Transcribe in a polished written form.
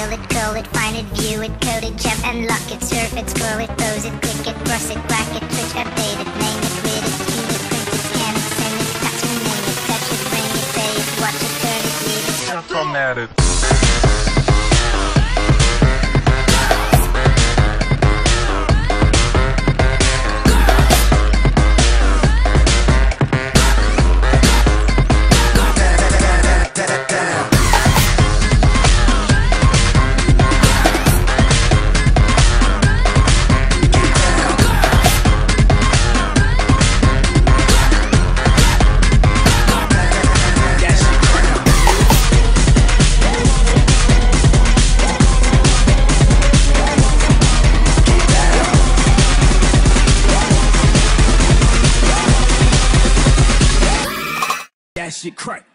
scale it, curl it, find it, view it, code it, jump and lock it, surf it, scroll it, pose it, click it, brush it, black it, twitch, update it, name it, read it, view it, print it, scan it, send it, touch it, name it, touch it, bring it, pay it, watch it, turn it, leave it, format it. That shit crack.